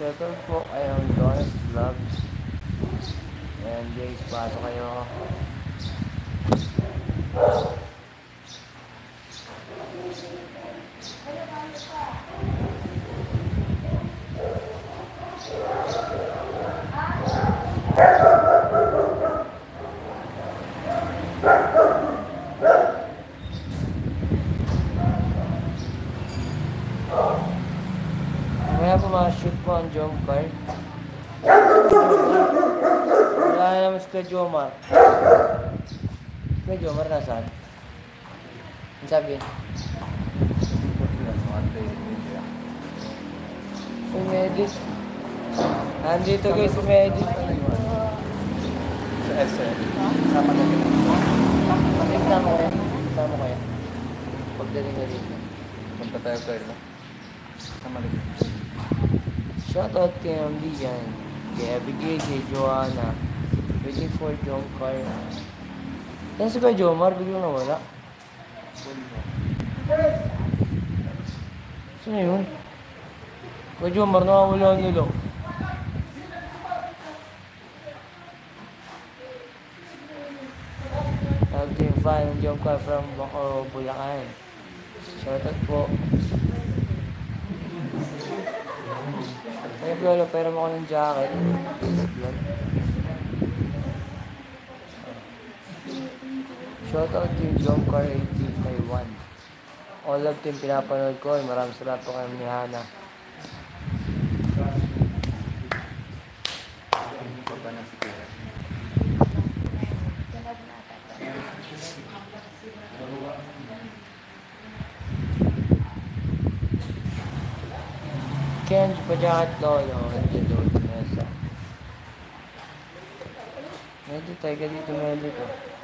Shoutout po kayong Don's Vlogs. Ayan guys, pasok kayo. Kaya po shoot po ang jump card. Wala naman si Kajomar. Kajomar nasaan? Ang sabi? Si Medit. Nandito kayo si Medit. Sa SM. Sama na rin. Sama kayo. Sama kayo. Pagdating na dito. Punta tayo kayo, no? Sama na rin. Shoutout kay Ambigan, kay Abigail, kay Joanna, waiting for John Carr. Yan si Kuya Jomar, biglang nawala. Saan na yun? Kuya Jomar, nawawala nila. Tawag ko yung fan ng John Carr from Bacoor, Bulacan. Shoutout po. Ay, Lolo, pera mo ko ng jacket. Shoutout to John Carr 18 Taiwan. All of team pinapanood ko. Maraming salamat po kayo ni Hana. Ken, pa jacket Lolo. Hindi doon. Nasa. Medyo tayo ka dito, medyo.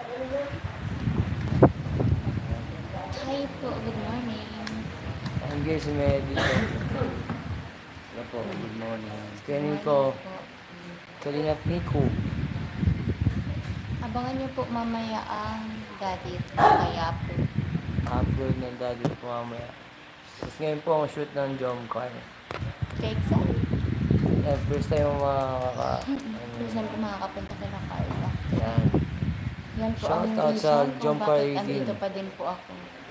Hi po, good morning. Ang guys, si Medyo. Wala po, good morning. Kanin ko. Kalinat Nico. Abangan niyo po mamaya ang daddy kaya po. Upload ng daddy ko mamaya. Tapos ngayon po ang shoot ng Jom Carr. Texa. First time mo First time ko makakapunta kay Carla. Yan. Yan po Shout ang out sa reason Jom kung Carr bakit 18. andito pa din po ako.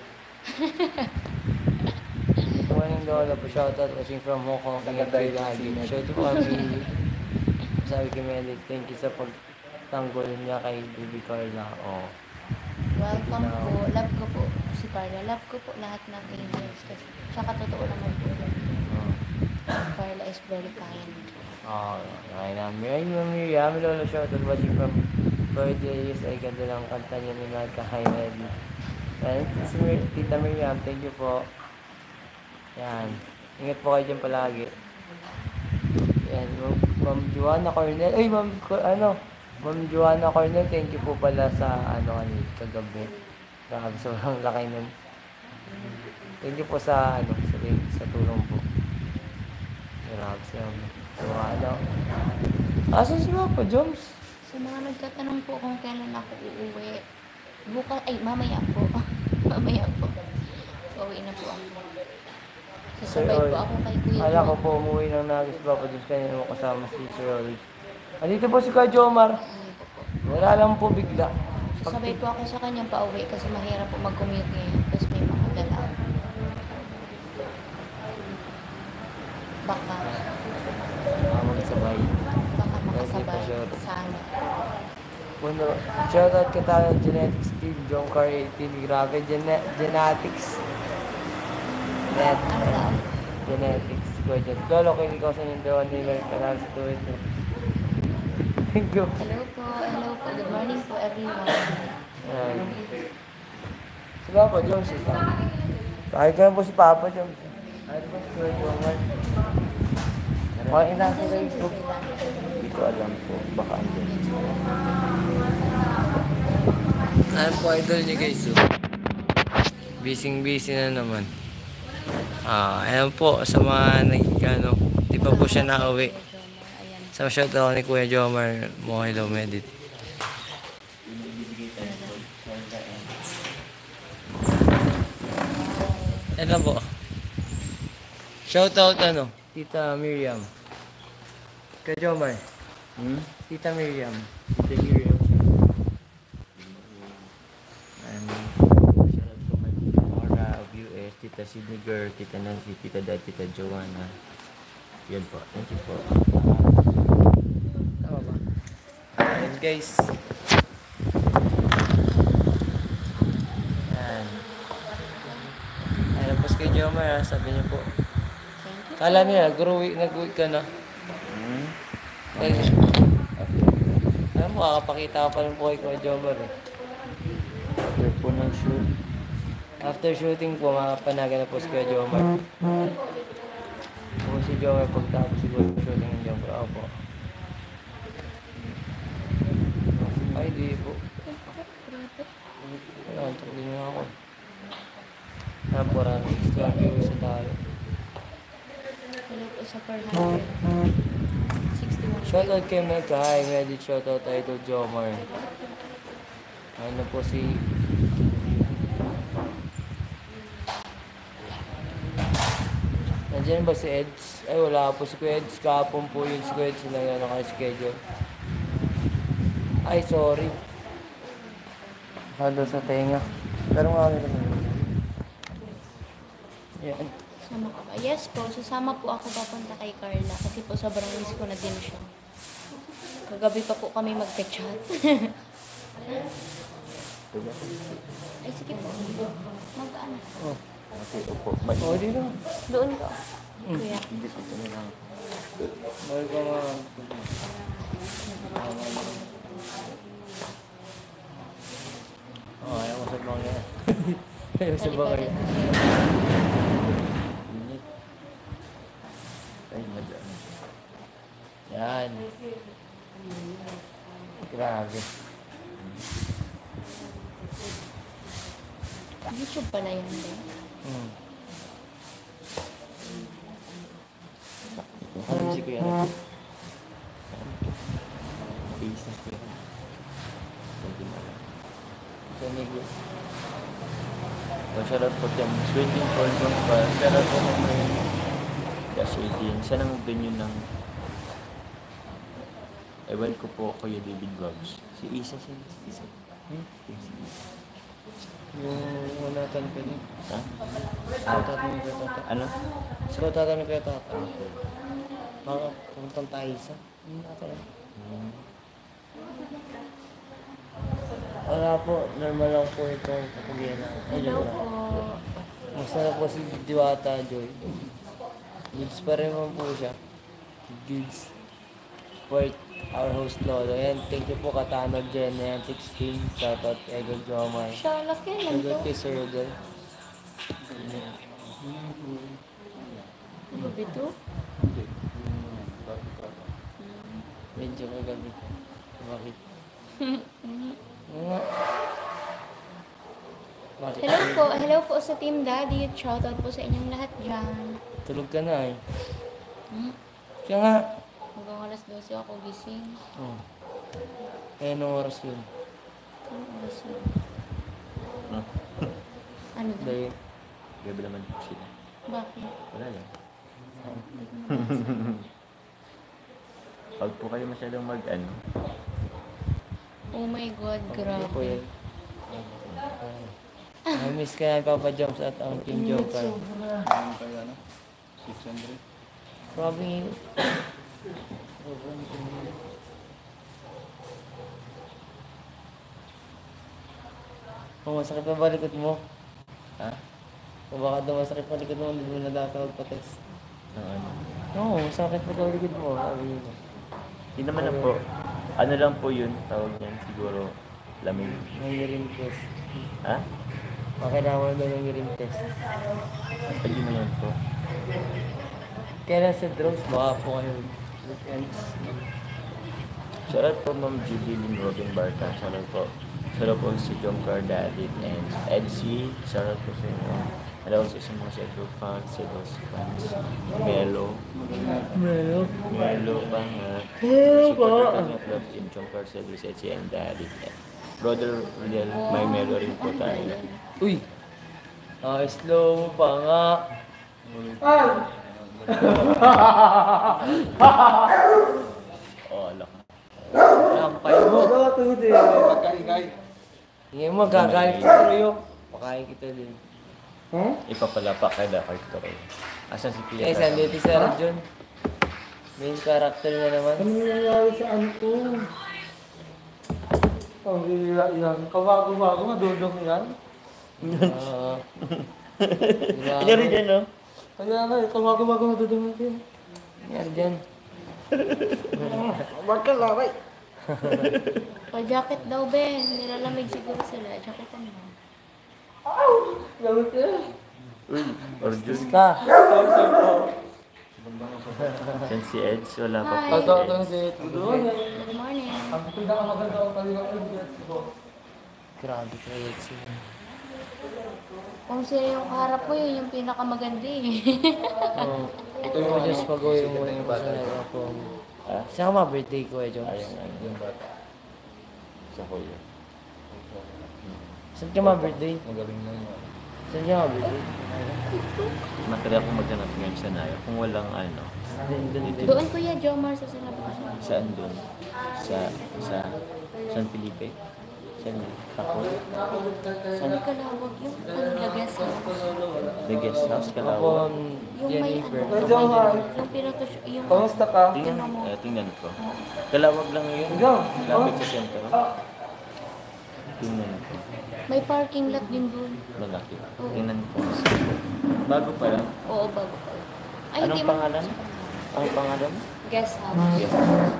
Good morning Lola po. Shoutout watching from Hong Kong. Ingat kayo lagi. Shout out po kami. Sabi kay Melit, thank you sa pagtanggol niya kay Baby Carla. Oh. Welcome po. Love ko po si Carla. Love ko po lahat ng angels kasi siya katotoo naman po. Carla is very kind. Oh, okay na. Miriam, Lolo, shoutout watching from birthdays. Ay, ganda lang kanta niya ni Mark Hi, Melly. And si Tita Miriam, thank you po. Yan. Ingat po kayo dyan palagi. Yan. Ma'am Joanna Cornel. Ay, Ma'am Joanna Cornel, thank you po pala sa kagabi. Grabe, sobrang laki nun. Thank you po sa sa tulong po. Grabe siya. So, asan si Papa Joms? Sa mga nagtatanong po kung kailan ako uuwi. Mamaya po. Mamaya po. Uuwi na po ako. Sasabay po ako kay Kuya Kala ko po umuwi ng Nagis Papa Joms kanina mo kasama si Sir Olive. Andito po si Kuya Jomar. Wala lang po bigla. Sasabay po ako sa kanyang pauwi kasi mahirap po mag-commute ngayon. Tapos may mga dala. Baka Magsabay. makasabay. Sana. Bueno, shoutout ka tayo ng Genetics Team, John Carr 18. Grabe, Genetics. Ano daw? Genetics. Gorgeous. Lolo, kung ikaw sa yung dawan nila, kanal sa tuwid mo. Thank you. Hello po. Hello po. Good morning po everyone. Ayan. Si Papa Jones, ito. Kahit ka na po si Papa Jones. Kahit po si Kuya Jomar. Okay, nasa Facebook. Hindi ko alam po. Baka andun. Ayan po, idol niyo guys. Busy na naman. Ayan po, sa mga di pa po siya nauwi. Sa shoutout ni Kuya Jomar mo, hello, Medit. Ayan po. Shoutout Tita Miriam. Kay Jomar, Tita Miriam. Thank you, Rio. And shoutout po kay Tita Nora of US, Tita Sydney Girl, Tita Nancy, Tita Dad, Tita Joanna. Yan po. Thank you po. Tama ba? And guys. Yan. Ay, tapos kay Jomar, sabi niyo po. Thank you. Kala niya, nag-uwi ka na. Ay, alam mo, kakapakita ka pa rin po kay Kuya Jomar eh. After po ng shoot. After shooting po, makapanaga na po si Kuya Jomar. Po si Jomar pagtapos siguro ng shooting ng Jomar. Ako po. Ay, di po. Wala, antok din nga ako. Parang extra views sa tayo. Hello po sa 461. Shoutout kay Mecca. Hi, Medit. Shoutout Idol Jomar. Ano po si... Nandiyan ba si Eds? Ay, wala po si Kuya Eds. Kahapon po yun si Kuya Eds na naka-schedule. Ay, sorry. Nakado sa tenga. Pero nga kami naman. Yan. Sama ka ba? Yes po, sasama po ako papunta kay Carla kasi po sobrang miss ko na din siya. Kagabi pa po kami magka-chat. Ay, sige po. Mag-ano? Oh. Okay, opo. Oh, di na. Doon ka. Kuya. Hindi ko ito na lang. Balik ka nga. Oh, ayaw ko sa bangya. Ayaw sa bangya. Init. Ay, madaan. Yan. Grabe. YouTube pala yan din. Ano si Kuya? Business ko yan. Hindi mo alam. Tunig yun. Shoutout po dyan. Sweeting for yung pa. Shoutout po ng may Dash 18. Saan ang venue ng... Ewan ko po Kuya David Vlogs. Si Isa siya. Isa. Yung una tan ka din. Ha? Scout mo kaya tata. Ano? Scout mo kaya tata. Baka puntang tayo isa. Wala po. Normal lang po itong kapugian na. Hello po. Masarap po si Diwata Joy. Gigs pa rin naman po siya. Gigs. Support our host Lolo. Ayan, thank you po Katanod Jen. Ayan, 16. Shoutout Egol Jomar. Siya, laki lang Shoutout to. kay Sir Rodel. Ano ba ito? Medyo kagabi. Bakit? Nga. Bakit? Hello po sa Team Daddy. Shoutout po sa inyong lahat dyan. Tulog ka na eh. Kaya nga. Hanggang alas 12 ako gising. Oh. Eh, anong oras yun? Anong oras yun? Ano ba? Dahil, Gabi naman po sila. Bakit? Wala lang. Pag po kayo masyadong mag-ano, Oh my God, ano po grabe. yun? Miss ka yan, Papa Joms at ang Team Joker. ano kayo ano? 600? Probably, kung masakit pa ba likod mo? Ha? Kung baka daw masakit pa likod mo, hindi mo natatawag pa test. Ng ano? Oo, masakit pa daw likod mo. Sabi niyo. Hindi naman na po. Ano lang po yun, tawag niyan siguro lamig. May urine test. Ha? Makailangan daw ng urine test. Pwede mo yan po. Kailan sa drugs, baka po kayo weekends. Shoutout po Ma'am Judy Lynn Robin Barta. Shoutout po. Shoutout po si John Cardadit and Edsy. Shoutout po sa inyo. Hello sa isang mga Setro fans, Setro fans. Melo. Melo pa nga. Supporter kami at love team John Cardadit, Edsy and Daddy. Brother Rodel, may Melo rin po tayo. Uy! Slow mo pa nga. Lampay mo. Pagkaingay. Hindi mo, gagalit sa Rio. Pakain kita din. Ipapalapak ka na kay Troy. Asan si Pia? Eh, saan dito si Arjun? Main character na naman. Ano nangyayari sa ano ko? Ang hila yan. Kawago-wago, madudong yan. Oo. Ano rin yan, no? Kaya nga, kawago-wago, madudong yan. Ni Arjun. Wag ka laway. Pa-jacket daw, Ben. Nilalamig siguro sila. Jacketan mo. Laway ka. Uy, Arjun. Ka. Saan si Eds? Wala pa Hi. po Ito, si ito Eds. si Tudon. Good morning. Ang pinakamaganda ang kalilang Elviat ko. Grabe ka Yetsi. Kung sino yung kaharap ko, yun yung pinakamaganda eh. Oo. Ito mo just pag-uwi mo yung kasalanan ko. Ah? Saan ka birthday ko eh, Jones? Ayun, ayun. Sa kuya. Saan ka ma-birthday? Magaling na yun. Saan ka ma-birthday? Matala akong maghanap ngayon sa Naya. Kung walang ano, dito. Doon Kuya Jomar sa sinabukasan. Saan doon? Sa San Felipe? Saan yun? Kapol? Saan kalawag yung guest house? The guest house, Ako, Kalawag. Yung may Jennifer. ano, Jomar. yung pinatos, yung Kamusta ka? Tingnan ko. Kalawag lang yun. Ikaw? Lapit sa sentro. Tingnan ko. may parking lot din doon. Malaki. Oo. Tingnan ko. Bago pa lang. Oo, bago pa. Ay, Anong hindi mo- pangalan? Ang pangalan? Guest house. Yes.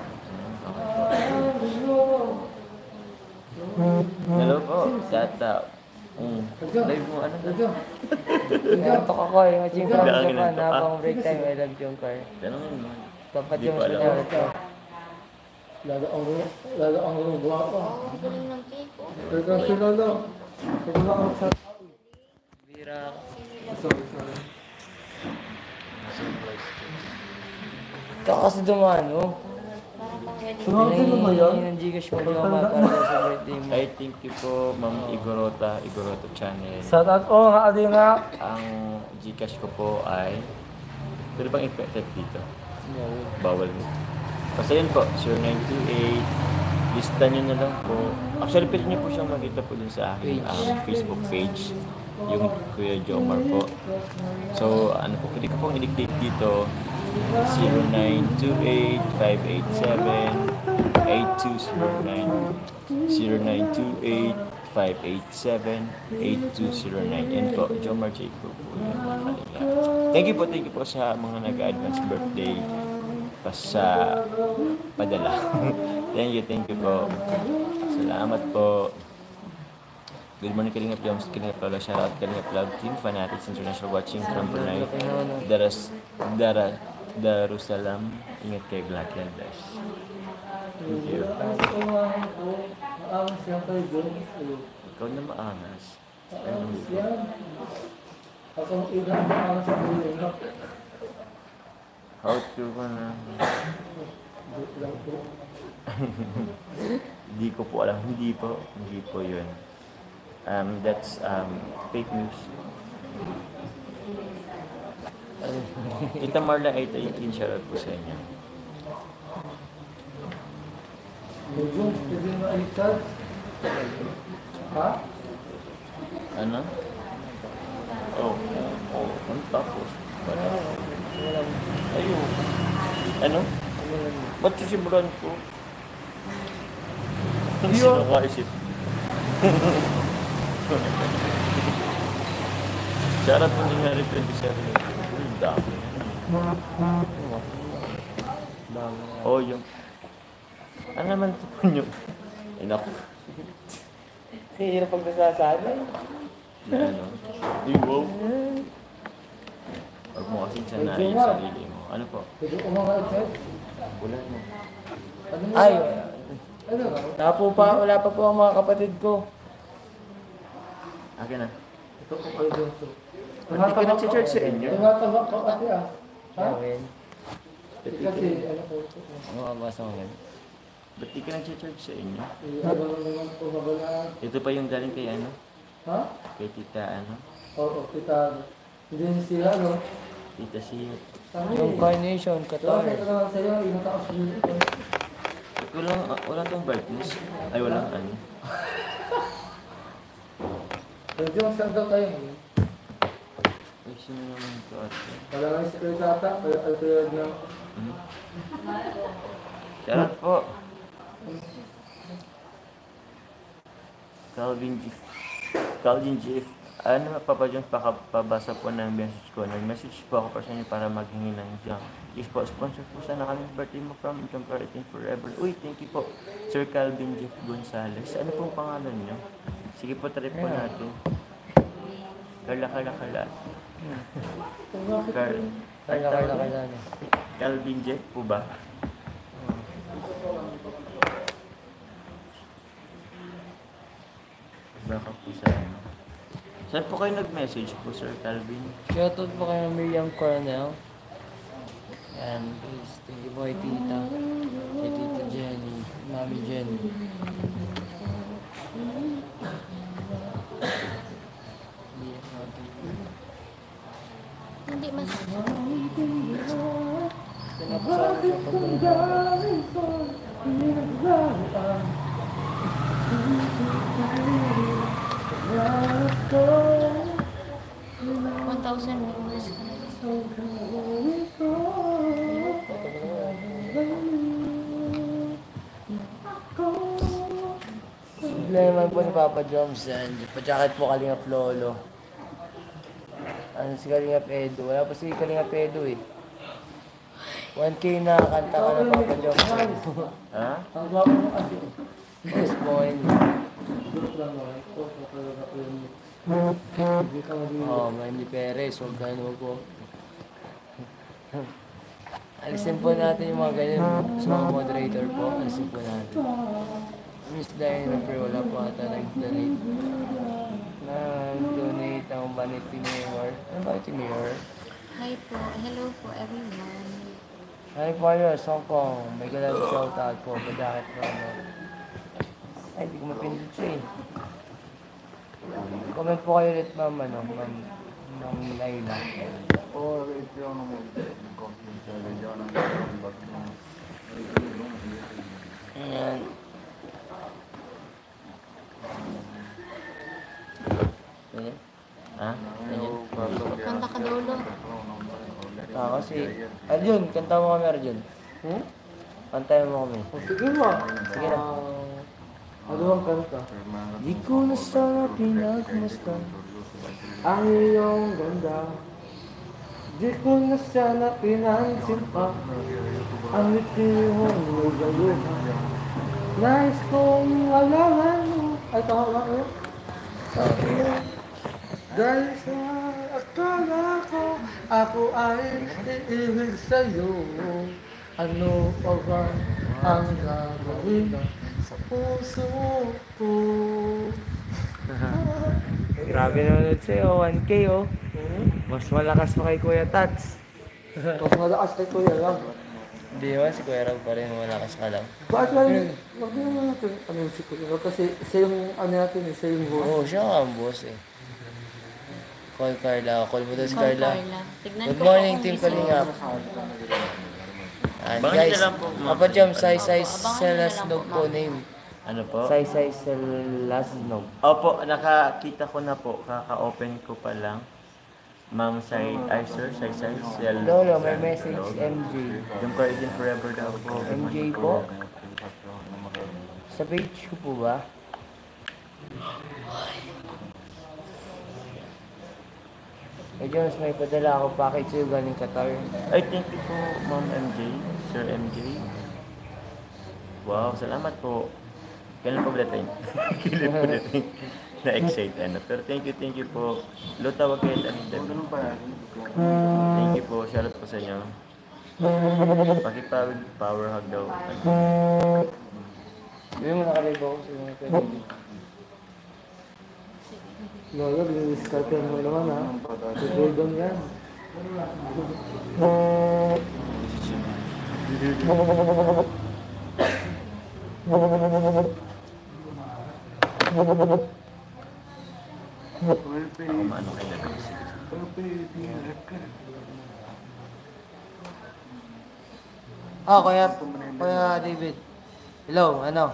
Hello po, Tata. Live mo ano? Nantok ako eh. Watching from Lagi Japan. nantok ka? Habang break time, I love Jungkar. Tanongin mo. Dapat Hindi yung ko alam. sunyawit ko. Lalo ang guwapo. Oo, ang galing ng cake. Oh. Ikaw si Lolo. Ikaw ako sa... Bira. Sorry, sorry. Ikaw kasi dumano. Parang pang wedding. Tumawagin mo ba yun? Yung Gcash mo naman para sa birthday mo. Ay, thank you po, Ma'am Igorota Channel. Sa tat, oh, nga, adi nga. Ang Gcash ko po ay... Pwede bang i-effect dito? Bawal mo. Basta yun po, 0928. Lista nyo na lang po. Actually, pwede nyo po siyang makita po dun sa aking Facebook page. Yung Kuya Jomar po. So, ano po, pwede ko pong i-dictate dito. 0928-587-8209. 0928-587-8209. Yan po, Jomar J. po po. Thank you po sa mga nag-advance birthday pa sa padala. Thank you po. Salamat po. Good morning, Kalingap Joms, Kalingap Lola, shoutout Kalingap Love Team, Fanatics International watching from Brunei, Darussalam, ingat kay Black Landers. Thank you. Ang siyempre doon. Ikaw na maangas. Ang siya. Akong ilang ang sa buhay na. How to ka na? Hindi ko po alam. Hindi po yun. That's fake news. Tita Marla 818, shoutout po sa inyo. Medyo, pwede mo alikad. Ha? Ano? Oh. Ang tapos. Ayun. Ano? Ba't sisimulan ko? Hindi Iyo. ako kaisip. Shoutout po ni Harry 27. Uy, dami. Oh, yung... Ano naman ito po nyo? Inak. Hirap pag nasasanay. Na ano? Uy, wow. Huwag mo kasing sanayin sa sarili mo. Ano po? Pwede ko mga alikad. Wala mo. Ano mo? Ay, Ano ba? wala pa po ang mga kapatid ko. Akin na. Ito ko kayo doon. Hindi ka nag-church sa inyo? Tumatawag ko ate ah. Ha? Gawin. Kasi, ano ko. Ano ka ba sa mga? Ba't di ka nag-church sa inyo? Habang naman po mabalaan. Ito pa yung galing kay ano? Ha? Kay tita ano? Oo, kita. Hindi siya, no? Tita Siyot. Sabi, Yung Carnation, Tapos Qatar. ito naman sa'yo, yung taos dito. Walang tong brightness. Ay, walang ano. Pwede yung saan daw tayo ngayon? Ay, sino naman ito ate? Wala nga si Kuya Tata. Altulad ng... Charot po. Calvin Jeff. Ano, Papa Jones, pabasa po ng message ko. Nag-message po ako personally para maghingi ng junk. Please po, sponsor po sana kami birthday mo from Junk Carating Forever. Uy, thank you po. Sir Calvin Jeff Gonzalez. Ano pong pangalan niyo? Sige po, try po natin. Carla. Kala. Calvin Jeff po ba? Baka po sa ano. Saan po kayo nag-message po, Sir Calvin? Shoutout po kay Miriam Coronel. And please, thank you po kay Tita. Kay Tita Jenny. Mami Jenny. Hindi masasabi. Pinapasama siya pag ganun. 1,000 viewers ka na. Problema po ni Papa Joms and pa-jacket po Kalingap Lolo. Ano si Kalingap Edo? Wala pa si Kalingap Edo eh. 1K na kanta ka na Papa Joms. Ha? Ang gwapo mo kasi. Yes po ngayon. Group lang naman. Ito, talaga ko yun. Hindi ka magiging. Oo, Mandy Perez. Huwag ka naman po. Alisin po natin yung mga ganyan. Sa mga moderator po, alisin po natin. Miss Diana pero wala po ata nag-donate. Nag-donate ang Vanity Mayor. Ano ba ito Mayor? Hi po. Hello po everyone. Hi Fires, Hong Kong. May galap shoutout po. Badakit po ano. Ay, hindi ko mapindot siya eh. Comment po kayo ulit ma'am, ano, ma'am Laila. Ayan. Ayan. Ha? Kanta ka dolo. Kasi, Arjun, kanta mo kami Arjun. Kantayin mo kami. O, sige mo. Sige na. Ano ang kanta? Di ko na sana pinagmasdan. Ang iyong ganda. Di ko na sana pinansin pa. Ang ngiti mong lugaluha. Nais kong alaman mo. Ay, tama ba kayo? Dahil sa akala ko, ako ay iibig sa'yo. Ano pa ba ang gagawin sa puso ko? Grabe naman ulit sa'yo, 1K oh. Mas malakas pa kay Kuya Tats. Mas malakas kay Kuya lang. Hindi naman, si Kuya Rag pa rin malakas ka lang. Bakit lang, wag naman natin ano si Kuya Rag kasi siya yung ano natin, siya yung host. Oo, siya nga ang boss eh. Call Carla. Call mo daw si Call Carla. Carla. Tignan Good ko morning, kung Team busy. Kalingap. And Bakit guys, na lang po, ma'am? Papa Jam, Sai Abangan sa nyo na last lang nog po, po ma'am. name. Ano po? Sai sa last nog. Opo, nakakita ko na po. Kaka-open ko pa lang. Ma'am Sai, ay sir, Sai, Lolo, may message, MJ. Yung Carating Forever daw po. MJ po? Sa page ko po ba? Eh, Jones, may padala ako package sa'yo galing Qatar. Ay, thank you po, Ma'am MJ, Sir MJ. Wow, salamat po. Kailan po bulletin? Kailan po bulletin? Na-excite ano. Pero thank you po. Lo, tawag kayo tanin dami. Thank you po. Shoutout po sa inyo. Power hug daw. Sabi mo nakalibo ako sa mga pwede. Lola, binidiskarte mo naman ha. Si Gordon yan. Kumano kayo na lang. Kuya David. Hello, ano?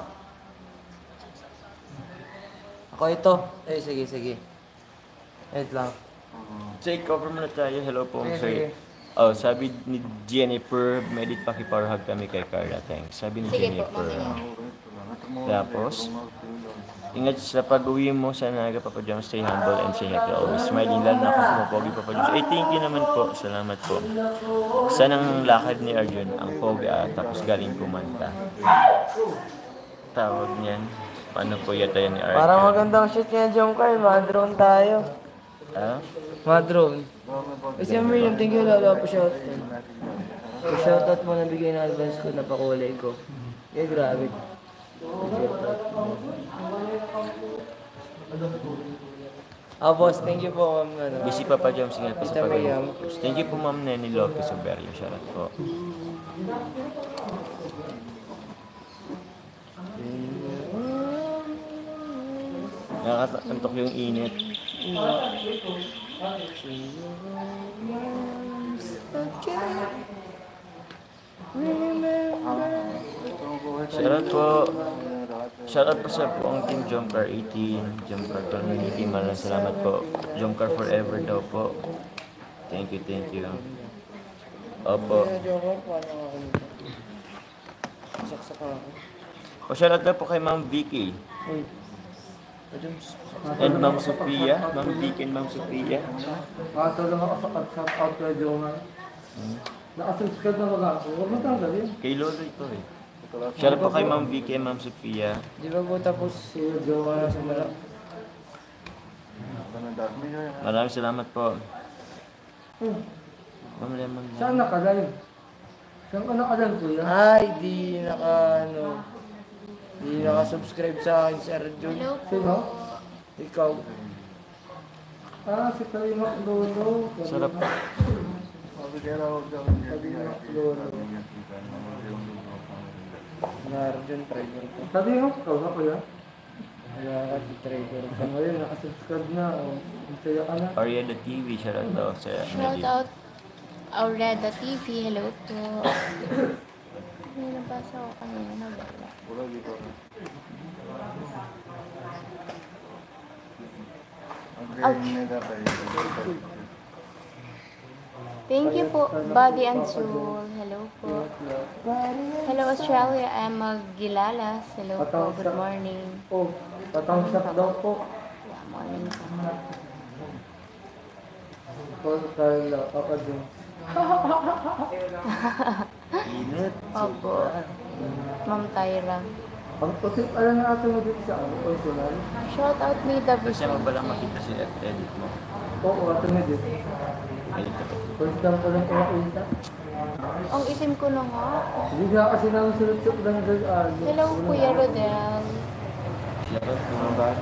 Ako ito. Eh, sige, sige. Wait lang. Say, cover muna tayo. Hello po, Sige, sir. sige. Oh, sabi ni Jennifer, medit pakiparahag kami kay Carla. Thanks. Sabi ni Sige po, Jennifer. mamaya. Tapos, ingat sa pag-uwi mo sa naga, Papa Joms. Stay humble and say happy always. Smiling lang na ako pumapogi, Papa Joms. Ay, thank you naman po. Salamat po. Saan ang lakad ni Arjun? Ang pogi tapos galing kumanta. Tawag niyan. Paano po yata yan ni Arjun? Parang magandang shoot niya, Jomcar. Mga-drone tayo. Ah? Mga-drone. Kasi Miriam, thank you lalo po shout. Shoutout mo na bigay ng advance ko na pakulay ko. Eh, grabe. Ah, boss, thank you po, ma'am. Ano. Busy Papa Joms, ingat po sa Tita Miriam. pag Thank you po, Ma'am Nenny Lopez Oberio. Shoutout po. Nakakaantok yung init. Shoutout po. Shoutout po sa buong team Jomcar 18, Jomcar Community. Maraming salamat po. Jomcar forever daw po. Thank you, thank you. Opo. Jomcar, paano ako nito? Saksak ako. O shoutout na po kay Ma'am Vicky. Uy. Joms. And Ma'am Sophia. Ma'am Vicky and Ma'am Sophia. Makatulong ako sa shout-out kay Johan. Nakasubscribe na wala ako. Huwag mo tanggalin. Kay Lolo ito eh. Shoutout po kay Ma'am Vicky and Ma'am Sophia. Di ba po tapos si Jomcar sa malak? Maraming salamat po. Ma'am Lemon. Saan nakalive? Saan ka nakalive kuya? Ay, di naka-subscribe sa akin si Arjun. Hello po. Sino? Ikaw. Ah, si Kalima Lolo. Sarap po. Kalima Lolo. Na Arjun, trigger ko. Sabi mo, ikaw na kuya? Wala ka, trigger ko. Sa ngayon, nakasubscribe na. Masaya ka na. Ariana TV. Shoutout daw sa Shout out Aureda TV. Hello po. May nabasa ko kanina na wala. Thank you po, Body and Soul. Hello po. Hello Australia, I'm Gilalas. Hello po, good morning. Oh, tatang shot daw po. Yeah, morning po. Paul Carla, Papa Jun. Init. Opo. Ma'am Tyra. Ang puti, alam na ate mo dito sa ano, personal? Shout out me the Kasi mo ba lang makita si edit mo? Oo, ate mo dito. Edit ka po. First time ko lang kumakita. Ang itim ko na nga. Hindi nga kasi namin sunod-sunod lang doon. Hello, Kuya Rodel. Shoutout mga bata.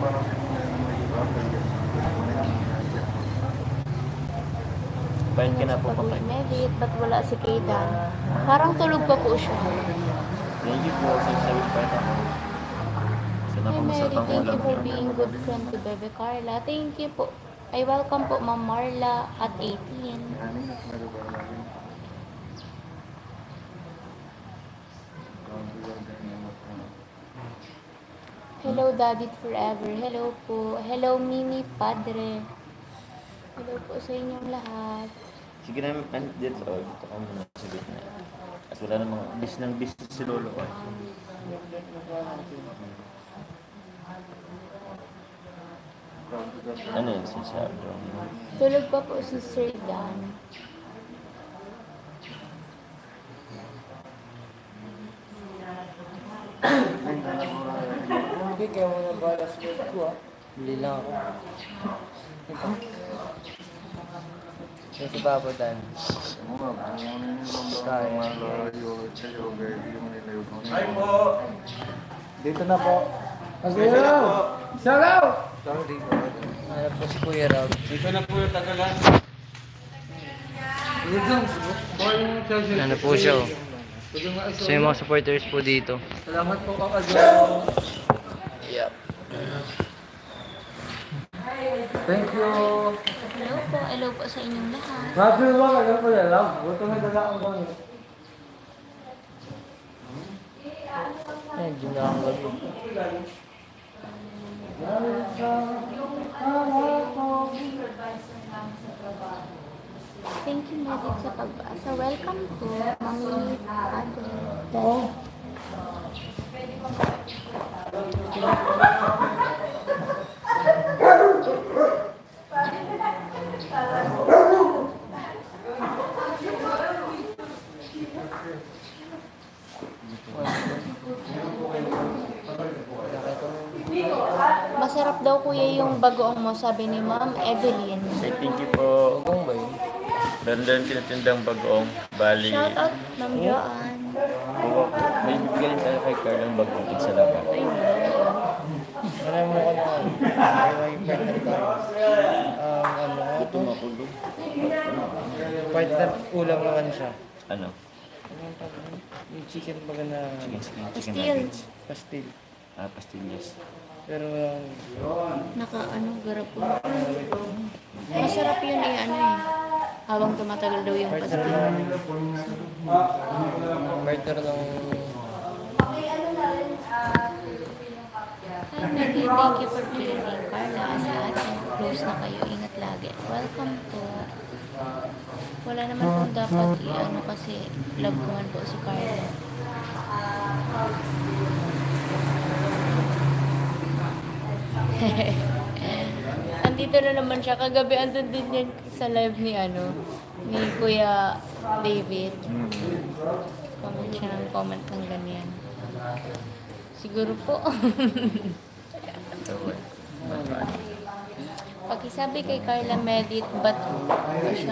Bayan ka na po pa kayo. Medit, ba't wala si Kaydan? Parang tulog pa po siya. Thank you po. Sabi pa rin ako. Sana Hi po Mary, masarap ang thank ulam you for namin. being good friend to Bebe Carla. Thank you po. I welcome po Ma'am Marla at 18. Hello Daddy Forever. Hello po. Hello Mimi Padre. Hello po sa inyong lahat. Sige na, dito ka muna sa gitna. At wala namang bis si Lolo ko. Ano yun si Sabro? Tulog pa po si Sir Dan. Hindi, kaya mo na balas ko ah. Bili lang ako. Yung si Papa Dan. Kaya. Dito na po. Hello! Hello! Hanap po si Kuya Rob. Ano po siya oh. So yung mga supporters po dito. Salamat po Papa Jun. Yep. Thank you. Hello po sa inyong lahat. Happy mo ka lang pala lang. Buto na dala ang bangin. Ay, dyan na ako gabi. Thank you, Medit, sa pagbasa. Welcome to Mami Ate. Masarap daw kuya yung bagoong mo, sabi ni Ma'am Evelyn. Say thank you po. Bagong ba yun? Meron tinatindang bagoong. Bali, Shout out, Ma'am Joanne. may bibigyan tayo kay Carl ng bagoong pizza lang. Marami mo ka naman. May partner tayo. Ano? Ito makulog. Partner ulam naman siya. Ano? Yung chicken baga na Chicken Pastil. nuggets. pastil. Pastillas. Pero Garapo. Masarap yun eh, ano eh. Habang tumatagal daw yung partner pastil. partner ng Hi, Maggie. Thank you for clearing. Carla, sa atin. Close na kayo. Ingat lagi. Welcome to... Wala naman kung dapat i-ano kasi love ko man po si Carla. Andito na naman siya. Kagabi andun din yan sa live ni ni Kuya David. Comment siya ng comment ng ganyan. Siguro po. Pakisabi kay Carla Medit, ba't ba siya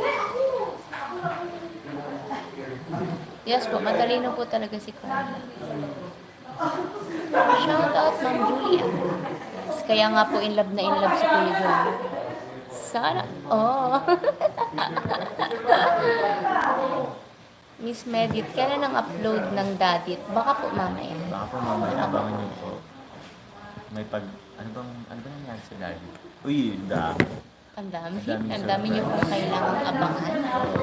Yes po, matalino po talaga si Carla. Shout out, Ma'am Julia. Yes, kaya nga po in love si Kuya John. Sana, Miss Medit, kailan ang upload ng Dadit? Baka po mamaya. Baka po mamaya, abangan niyo po. May ano ba nangyari sa daddy? Uy, ang dami. Ang dami. Ang dami, Ang dami niyo po kailangang abangan.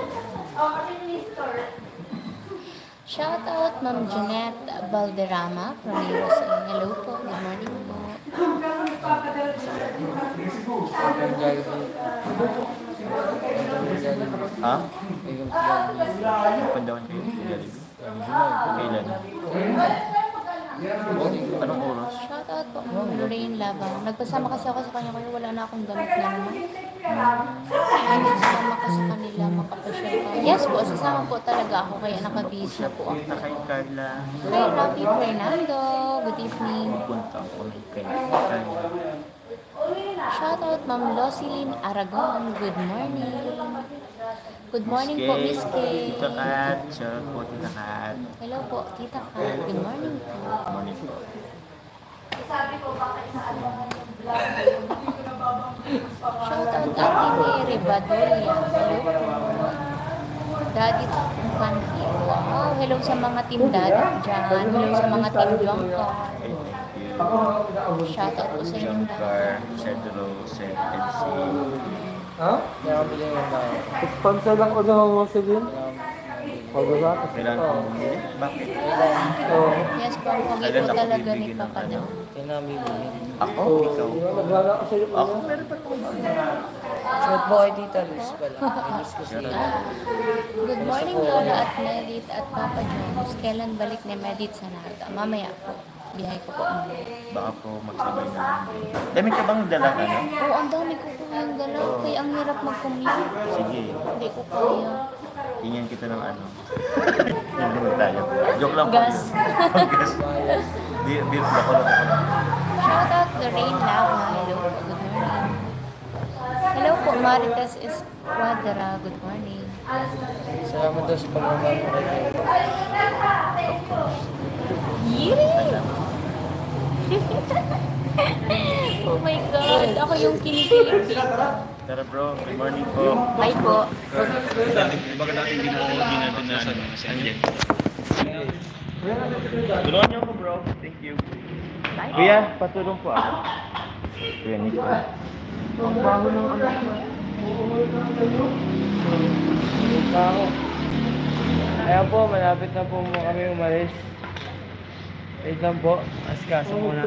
Shout out, Ma'am Jeanette Valderrama from USA. Hello po. Good morning po. Ha? Pandawan kayo? Kailan? Anong oras? Shout out po, Ma'am Lorraine Labang. Nagpasama kasi ako sa kanya kasi wala na akong damit na naman. Nagsama ka sa kanila, makapasyal ka. Yes po, sasama po talaga ako kaya nakabihis na po ako. Punta kay Carla. Hi, Rafi Fernando. Good evening. Punta ako kay Carla. Shout out, Ma'am Losilin Aragon. Good morning. Good morning po, Miss Kay. Tita Kat. Shout po, Tita Kat. Hello po, Tita Kat. Good morning po. Good morning po. Shout out Ate Mary Badolia. Hello po. Daddy Fancy. Wow. Hello sa mga team Daddy dyan. Hello sa mga team Jongka. Ay, thank you. Shout out po sa inyo. Jomcar, Cedro, MC. Ha? kaya kami din yung Sponsor lang ko ng mga silin. Pag-usapan. Kailangan kong bumili. Bakit? Oo. Yes po, ang pogi po talaga ni Papa daw. kaya namin yun. Ako? Ikaw? Nagwala ko sa'yo. Ako? Meron pa ako. Short po kay Tita Luz pala. Miss ko siya. Good morning Lola at Medit at Papa Jones. Kailan balik ni Medit sa Naga? Mamaya po. Bihay ko po mamaya. Baka po magsabay na. Dami ka bang dalang ano? Oo, ang dami ko po yung dalaw. Kaya ang hirap mag-commute. Sige. Hindi ko kaya. Tingnan kita ng ano. Hindi mo tayo. Joke lang po. Gas. Gas. Beer ako lang. Shout out Lorraine Lava. Hello po. Good morning. Hello po, Maritas Esquadra. Good morning. Salamat daw sa pagmamahal mo kay Yee! Oh my God. Ako yung kinikilig dito. Tara bro, good morning po. Hi po. Baga natin ginagawa na ano, si Angel. Tulungan niyo ako bro. Thank you. Kuya, patulong po ako. Kuya Nico. Ang bago ng ano. ako. Ayan po, malapit na po kami umalis. Wait lang po. Askaso muna.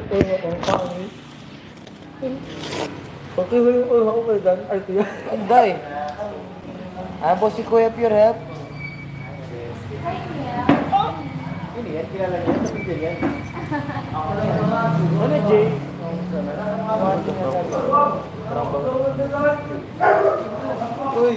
Okay, wait, ako kay Dan. Ay, tiyan. Anday. Ano po si Kuya Pure Help? Hindi yan, kilala niya. Hindi yan. Ano, Jay? Uy,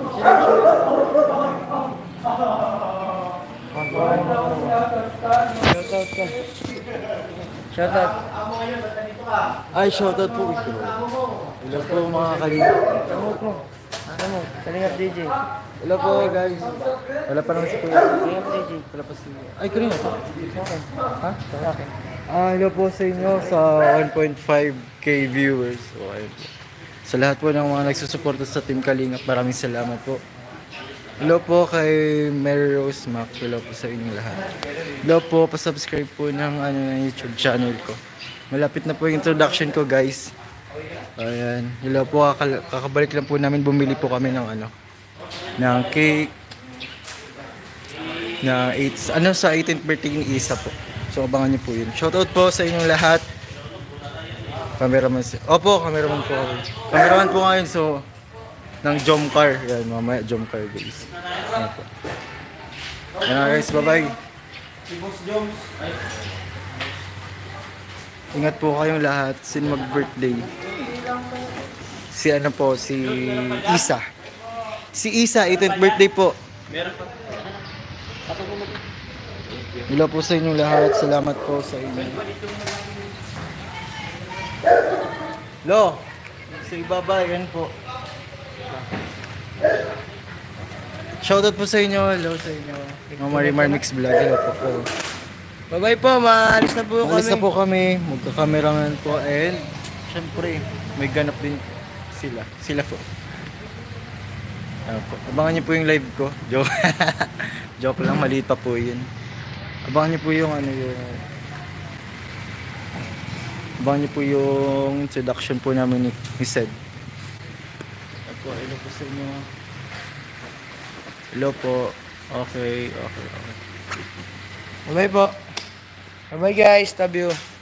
Shoutout ka. Shoutout. ay, shoutout po. Hello po mga kalingap. Promote mo. Ano mo? Kalingap DJ. Hello po guys. Wala pa naman si Kuya. Kalingap DJ. Wala pa si... Ay, kanina to. Okay. Ha? Sa akin. Hello po sa inyo sa 1.5k viewers. So, ayun po. Sa lahat po ng mga nagsusuporta sa Team Kalingap, maraming salamat po. Hello po kay Mary Rose Mac. Hello po sa inyo lahat. Hello po, pa-subscribe po ng YouTube channel ko. Malapit na po yung introduction ko guys. Ayan. Hello po, kakabalik lang po namin, bumili po kami ng ng cake na sa 18th birthday ni Isa po. So abangan niyo po yun. Shoutout po sa inyong lahat. Cameraman Opo, cameraman po ako. Cameraman po ngayon so ng Jomcar. Yan, mamaya Jomcar guys. Ayan po. Yan guys, bye-bye. Ingat po kayong lahat. Sin mag-birthday. Si Isa. Si Isa, 18th birthday po. Hello po sa inyong lahat. Salamat po sa inyo. Hello. Say bye-bye. Yan po. Shoutout po sa inyo. Hello sa inyo. Mama Rimar Mix Vlog. Hello po. Bye-bye po. Maalis na po kami. Alis na po kami. Magkakamerangan po. And syempre, may ganap din sila. Sila po. Abangan niyo po yung live ko. Joke. Joke lang. Maliit pa po yun. Abangan niyo po yung abangan niyo po yung introduction po namin ni Sed. Hello po sa inyo. Hello po. Okay. Bye-bye po. Bye-bye guys. Love you.